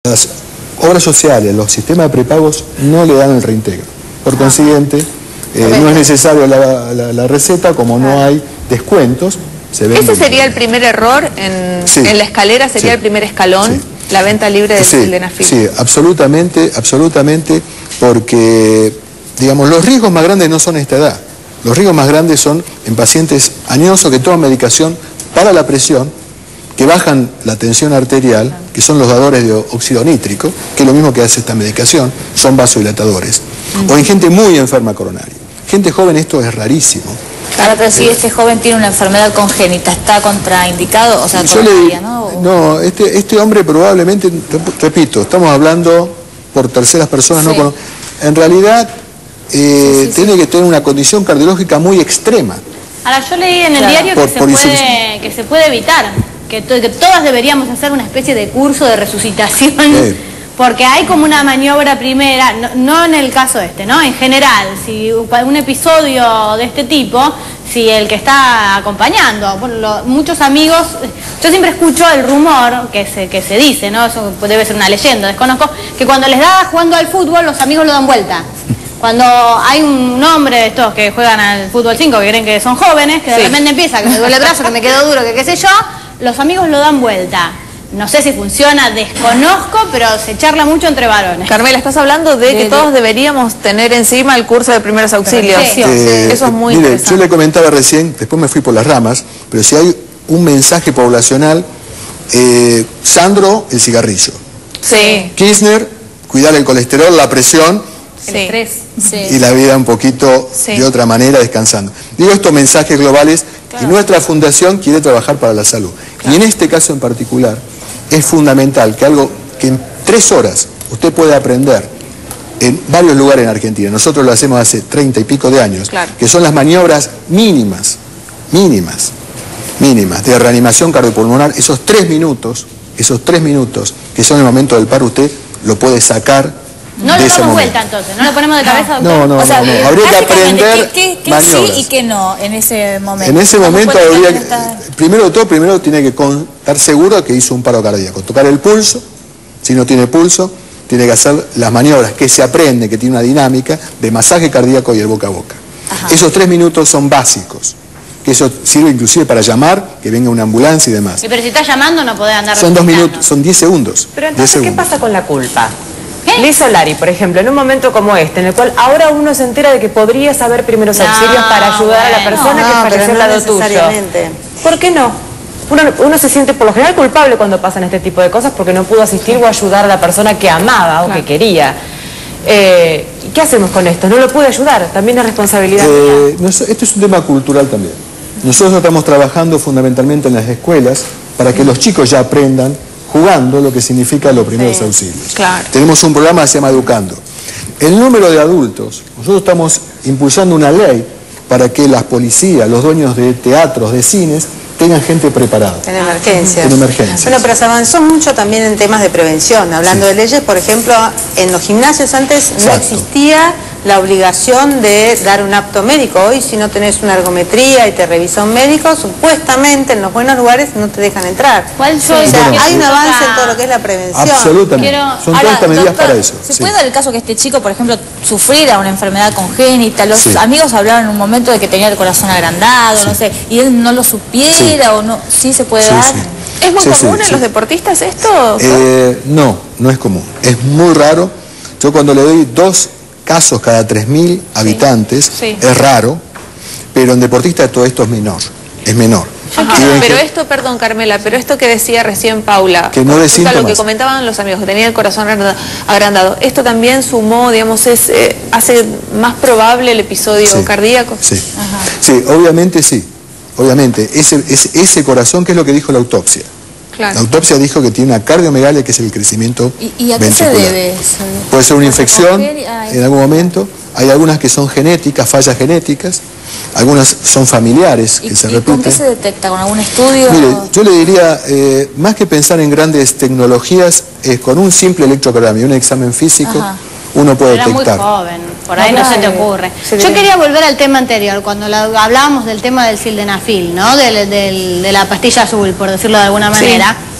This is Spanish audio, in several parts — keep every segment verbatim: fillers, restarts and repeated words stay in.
Las obras sociales, los sistemas de prepagos no le dan el reintegro. Por consiguiente, eh, no es necesario la, la, la receta, como no hay descuentos. Se vende. ¿Ese sería el primer error en, sí, en la escalera? ¿Sería sí, el primer escalón? Sí. La venta libre del sí, sildenafil. Sí, absolutamente, absolutamente, porque, digamos, los riesgos más grandes no son a esta edad. Los riesgos más grandes son en pacientes añosos que toman medicación para la presión, que bajan la tensión arterial, que son los dadores de óxido nítrico, que es lo mismo que hace esta medicación, son vasodilatadores. Uh-huh. O en gente muy enferma coronaria. Gente joven esto es rarísimo. Claro, pero si este joven tiene una enfermedad congénita, ¿está contraindicado? O sea, Yo le, ¿no? no, este, este hombre probablemente, repito, estamos hablando por terceras personas, sí. no con, en realidad eh, sí, sí, tiene sí. que tener una condición cardiológica muy extrema. Ahora, yo leí en el claro. diario por, que, por se puede, que se puede evitar, que, to, que todas deberíamos hacer una especie de curso de resucitación, eh. porque hay como una maniobra primera, no, no en el caso este, ¿no? En general, si un episodio de este tipo, si el que está acompañando, bueno, lo, muchos amigos, yo siempre escucho el rumor que se, que se dice, ¿no? Eso debe ser una leyenda, desconozco, que cuando les da jugando al fútbol, los amigos lo dan vuelta. Cuando hay un hombre de estos que juegan al fútbol cinco, que creen que son jóvenes, que de sí. repente empieza, que me duele el brazo, que me quedó duro, que qué sé yo, los amigos lo dan vuelta. No sé si funciona, desconozco, pero se charla mucho entre varones. Carmela, estás hablando de, de que de... todos deberíamos tener encima el curso de primeros auxilios. Sí. Eh, Eso es muy mire, interesante. yo le comentaba recién, después me fui por las ramas, pero si hay un mensaje poblacional, eh, Sandro, el cigarrillo. Sí. Kirchner, cuidar el colesterol, la presión. El estrés. Sí. Y la vida un poquito sí. de otra manera, descansando. Digo estos mensajes globales, claro. y nuestra fundación quiere trabajar para la salud. Claro. Y en este caso en particular, es fundamental que algo que en tres horas usted puede aprender en varios lugares en Argentina, nosotros lo hacemos hace treinta y pico de años, claro. que son las maniobras mínimas, mínimas, mínimas, de reanimación cardiopulmonar, esos tres minutos, esos tres minutos, que son el momento del paro, usted lo puede sacar. No le damos vuelta entonces, no lo ponemos de cabeza, doctor. No, no, o sea, no, no. Habría que aprender ¿qué, qué, qué sí y qué no en ese momento? En ese momento habría que, esta... primero de todo, primero tiene que estar seguro que hizo un paro cardíaco. Tocar el pulso, si no tiene pulso, tiene que hacer las maniobras que se aprende, que tiene una dinámica de masaje cardíaco y el boca a boca. Ajá. Esos tres minutos son básicos, que eso sirve inclusive para llamar, que venga una ambulancia y demás. Y pero si está llamando no podés andar Son dos minutos, son diez segundos. Pero entonces, ¿qué pasa con la culpa? ¿Qué? Liz Solari, por ejemplo, en un momento como este, en el cual ahora uno se entera de que podría saber primeros no, auxilios para ayudar bueno, a la persona no, que falleció al no lado tuyo. ¿Por qué no? Uno, uno se siente por lo general culpable cuando pasan este tipo de cosas porque no pudo asistir o ayudar a la persona que amaba o claro. que quería. Eh, ¿Qué hacemos con esto? No lo pude ayudar, también es responsabilidad eh, no, Esto es un tema cultural también. Nosotros estamos trabajando fundamentalmente en las escuelas para que los chicos ya aprendan jugando lo que significa los primeros sí. auxilios. Claro. Tenemos un programa que se llama Educando. El número de adultos, nosotros estamos impulsando una ley para que las policías, los dueños de teatros, de cines, tengan gente preparada. En emergencias. En emergencias. Bueno, pero se avanzó mucho también en temas de prevención. Hablando sí. de leyes, por ejemplo, en los gimnasios antes Exacto. no existía la obligación de dar un apto médico. Hoy, si no tenés una ergometría y te revisa un médico, supuestamente en los buenos lugares no te dejan entrar. ¿Cuál sí. o sea, hay un avance en todo lo que es la prevención. Absolutamente. Quiero... Son Ahora, todas estas medidas doctor, para eso. ¿Se sí. puede dar el caso que este chico, por ejemplo, sufriera una enfermedad congénita? Los sí. amigos hablaron en un momento de que tenía el corazón agrandado, sí. no sé, y él no lo supiera sí. o no, sí se puede sí, dar. Sí. ¿Es muy sí, común sí, en sí. los deportistas esto? Eh, no, no es común. Es muy raro. Yo cuando le doy dos casos cada tres mil habitantes, sí. es raro, pero en deportistas todo esto es menor, es menor. Ajá, pero que, esto, perdón Carmela, pero esto que decía recién Paula, que no o sea, lo que comentaban los amigos, que tenía el corazón agrandado, esto también sumó, digamos, es, eh, hace más probable el episodio sí, cardíaco. Sí, sí, obviamente sí, obviamente, ese, ese, ese corazón, que es lo que dijo la autopsia. Claro. La autopsia dijo que tiene una cardiomegalia, que es el crecimiento ¿Y, y a qué ventricular. se debe eso? Puede ser una infección en algún momento. Hay algunas que son genéticas, fallas genéticas. Algunas son familiares que ¿Y, se ¿y repiten. con qué se detecta? ¿Con algún estudio? Mire, yo le diría, eh, más que pensar en grandes tecnologías, es con un simple electrocardiograma y un examen físico, Ajá. uno puede Era detectar. Era muy joven, por ahí no, no se te ocurre. Sí, yo quería volver al tema anterior, cuando la, hablábamos del tema del sildenafil, ¿no? Del, del, de la pastilla azul, por decirlo de alguna manera. Sí.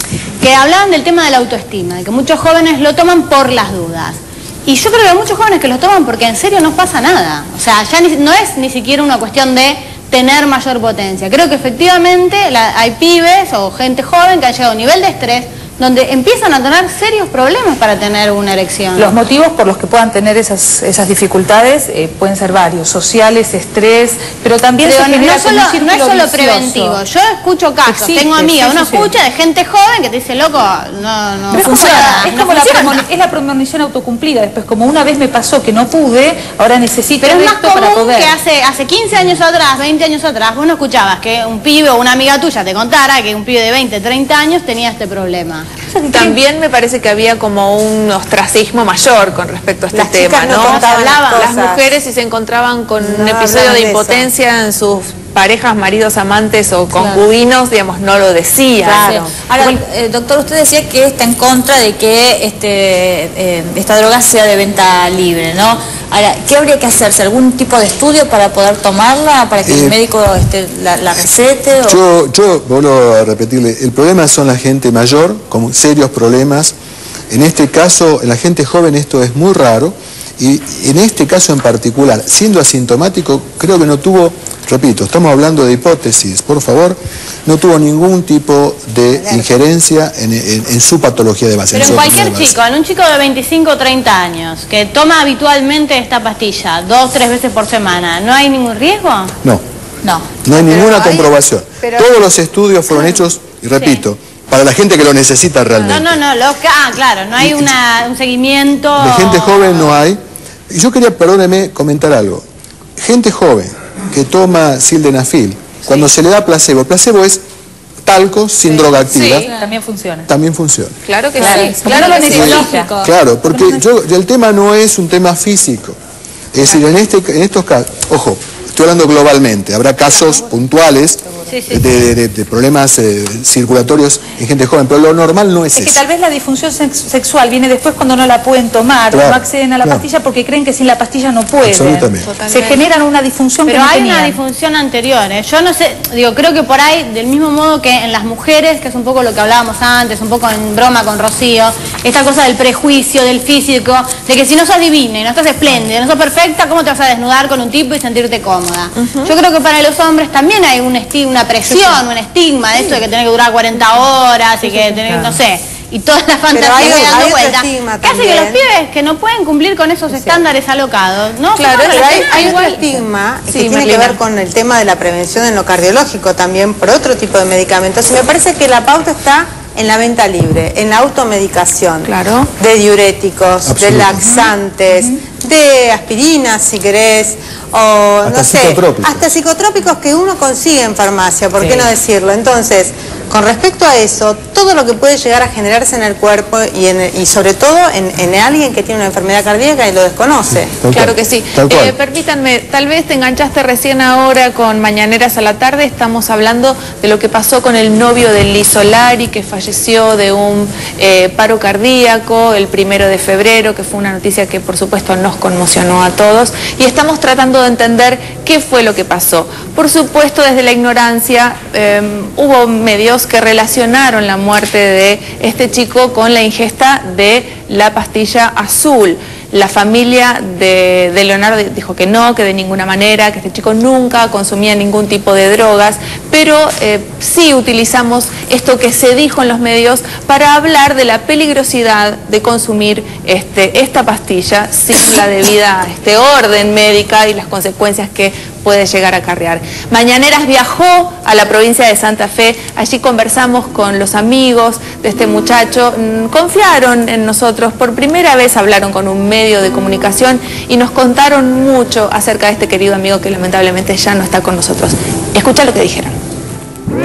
que hablaban del tema de la autoestima, de que muchos jóvenes lo toman por las dudas. Y yo creo que hay muchos jóvenes que lo toman porque en serio no pasa nada. O sea, ya ni, no es ni siquiera una cuestión de tener mayor potencia. Creo que efectivamente la, hay pibes o gente joven que ha llegado a un nivel de estrés donde empiezan a tener serios problemas para tener una erección. Los motivos por los que puedan tener esas, esas dificultades eh, pueden ser varios, sociales, estrés, pero también pero se no, genera no, solo, como un círculo no es solo vicioso. preventivo. Yo escucho casos, Existe, tengo amigas, sí, uno sí, escucha sí. de gente joven que te dice, loco, no, no Pero es como, funciona, la, es, no como la funciona. premoni- es la premonición autocumplida. Después, como una vez me pasó que no pude, ahora necesito Pero es más esto para común poder. que hace, hace quince años atrás, veinte años atrás, vos no escuchabas que un pibe o una amiga tuya te contara que un pibe de veinte, treinta años tenía este problema. También me parece que había como un ostracismo mayor con respecto a este Las tema, chicas no ¿no? contaban las Las cosas. mujeres, si se encontraban con No un episodio hablaban de de eso. impotencia en sus parejas, maridos, amantes o concubinos, digamos, no lo decían. Claro. Ahora, eh, doctor, usted decía que está en contra de que este, eh, esta droga sea de venta libre, ¿no? Ahora, ¿qué habría que hacerse? ¿Algún tipo de estudio para poder tomarla, para que Eh, el médico este, la, la recete? O... Yo, yo vuelvo a repetirle, el problema son la gente mayor, con serios problemas. En este caso, en la gente joven esto es muy raro, y en este caso en particular, siendo asintomático, creo que no tuvo, repito, estamos hablando de hipótesis, por favor, no tuvo ningún tipo de injerencia en, en- en su patología de base. Pero en su cualquier enfermedad de chico, en un chico de veinticinco o treinta años, que toma habitualmente esta pastilla, dos, tres veces por semana, ¿no hay ningún riesgo? base. No, No. no hay ninguna hay- comprobación. pero- Todos los estudios fueron hechos, y repito, para la gente que lo necesita realmente. No, no, no, lo, ah, claro, no hay una, un seguimiento... De gente joven no hay. Y yo quería, perdóneme, comentar algo. Gente joven que toma sildenafil, cuando se le da placebo, el placebo es talco sin droga activa, Sí. También funciona. también funciona. Claro que Claro, sí, porque claro no lo que sí. necesita. Claro, porque yo, el tema no es un tema físico. Es decir, en, este, en estos casos, ojo, estoy hablando globalmente, habrá casos puntuales Sí, sí. de, de- de problemas eh, circulatorios en gente joven, pero lo normal no es, Es que eso. tal vez la disfunción sex- sexual viene después cuando no la pueden tomar, Claro, o no acceden a la claro. pastilla porque creen que sin la pastilla no pueden. Absolutamente. Totalmente. Se generan una disfunción Pero que no hay tenían. una disfunción anterior, ¿eh? Yo no sé, digo, creo que por ahí, del mismo modo que en las mujeres, que es un poco lo que hablábamos antes, un poco en broma con Rocío, esta cosa del prejuicio, del físico, de que si no sos divina y no estás espléndida, no sos perfecta, ¿cómo te vas a desnudar con un tipo y sentirte cómoda? Yo creo que para los hombres también hay un esti- una presión, un estigma de esto de que tenés que durar cuarenta horas y que tenés, no sé, y todas las fantasías hay que otro- dando hay otro vueltas, estigma que hace que los también. pibes que no pueden cumplir con esos estándares alocados, ¿no? Claro, Son Pero hay, relacionados. hay otro igual- estigma Sí, que tiene Merlina. que ver con el tema de la prevención en lo cardiológico también por otro tipo de medicamentos. Y me parece que la pauta está en la venta libre, en la automedicación. Claro. De diuréticos, de Absolutamente. laxantes, de aspirinas si querés, o Hasta no sé, psicotrópicos. hasta psicotrópicos que uno consigue en farmacia, ¿por qué Sí. no decirlo? Entonces, con respecto a eso, todo lo que puede llegar a generarse en el cuerpo y, en- y sobre todo en, en alguien que tiene una enfermedad cardíaca y lo desconoce. Tal Claro cual, que sí. tal cual. Eh, permítanme, tal vez te enganchaste recién ahora con Mañaneras a la tarde. Estamos hablando de lo que pasó con el novio de Liz Solari, que falleció de un eh, paro cardíaco el primero de febrero, que fue una noticia que por supuesto nos conmocionó a todos. Y estamos tratando de entender qué fue lo que pasó. Por supuesto, desde la ignorancia, eh, hubo medios que relacionaron la muerte de este chico con la ingesta de la pastilla azul. La familia de, de Leonardo dijo que no, que de ninguna manera, que este chico nunca consumía ningún tipo de drogas, pero eh, sí utilizamos esto que se dijo en los medios para hablar de la peligrosidad de consumir este, esta pastilla sin la debida este, orden médica y las consecuencias que puede llegar a acarrear. Mañaneras viajó a la provincia de Santa Fe, allí conversamos con los amigos de este muchacho, mm, confiaron en nosotros, por primera vez hablaron con un medio de comunicación y nos contaron mucho acerca de este querido amigo que lamentablemente ya no está con nosotros. Escucha lo que dijeron. Sí,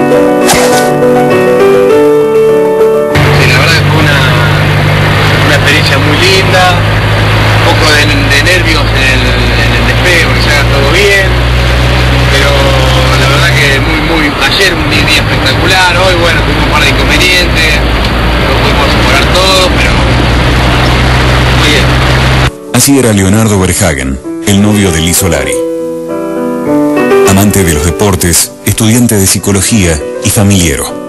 la verdad que fue una, una experiencia muy linda, un poco de, de nervios en el, en el despegue porque se haga todo bien, pero la verdad que muy, muy, ayer un día espectacular, hoy bueno, tuvimos un par de inconvenientes, no pudimos mejorar todo, pero muy bien. Así era Leonardo Verhagen, el novio de Liz Solari. Amante de los deportes, estudiante de psicología y familiero.